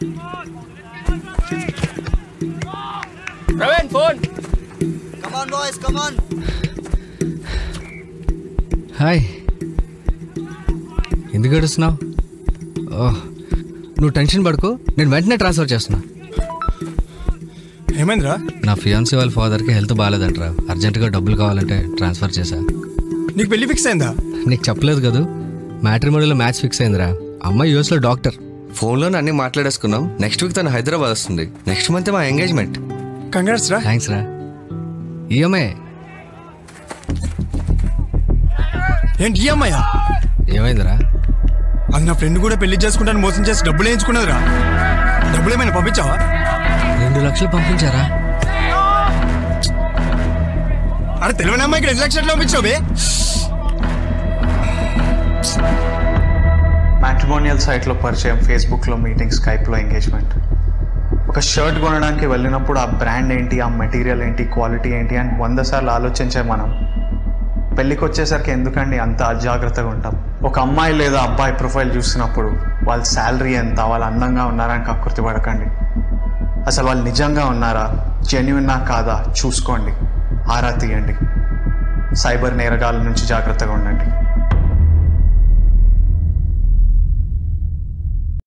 Praveen phone. Come on boys, come on. Hi, ఎందుకు గడుస్తున్నావు? ఓహ్, నువ్వు టెన్షన్ పడుకో, నేను వెంటనే ట్రాన్స్ఫర్ చేస్తున్నా. ఏమైందిరా? నా ఫియాన్సీ వాళ్ళ ఫాదర్కి హెల్త్ బాగాలేదంటరా, అర్జెంటుగా డబ్బులు కావాలంటే ట్రాన్స్ఫర్ చేశా. నీకు పెళ్లి ఫిక్స్ అయిందా? నీకు చెప్పలేదు కదా, మ్యాట్రిమోనీలో మ్యాచ్ ఫిక్స్ అయిందిరా. అమ్మాయి యూఎస్లో డాక్టర్. ఫోన్లోనే అన్ని మాట్లాడేసుకున్నాం. నెక్స్ట్ వీక్ తను హైదరాబాద్ వస్తుంది. నెక్స్ట్ మంత్ మా ఎంగేజ్మెంట్. కంగ్రాట్స్ రా. థ్యాంక్స్ రా. ఈఎంఐ ఏంటి ఈఎంఐయా? ఏమైందిరా? అది నా ఫ్రెండ్ కూడా పెళ్లి చేసుకుంటాను మోసం చేసి డబ్బులు వేయించుకున్నదిరా. డబ్బులు ఏమైనా పంపించావా? 2 లక్షలు పంపించారా? అరే తెలివైన అమ్మాయికి 2 లక్షలు పంపించావే. మ్యాట్రిమోనియల్ సైట్లో పరిచయం, ఫేస్బుక్లో మీటింగ్, స్కైప్లో ఎంగేజ్మెంట్. ఒక షర్ట్ కొనడానికి వెళ్ళినప్పుడు ఆ బ్రాండ్ ఏంటి, ఆ మెటీరియల్ ఏంటి, క్వాలిటీ ఏంటి అని 100 సార్లు ఆలోచించే మనం పెళ్ళికి వచ్చేసరికి ఎందుకండి అంత అజాగ్రత్తగా ఉంటాం. ఒక అమ్మాయి లేదా అబ్బాయి ప్రొఫైల్ చూసినప్పుడు వాళ్ళ శాలరీ ఎంత, వాళ్ళు అందంగా ఉన్నారని కకృతి పడకండి. అసలు వాళ్ళు నిజంగా ఉన్నారా, జెన్యున్నా కాదా చూసుకోండి, ఆరా తీయండి. సైబర్ నేరగాళ్ళ నుంచి జాగ్రత్తగా ఉండండి.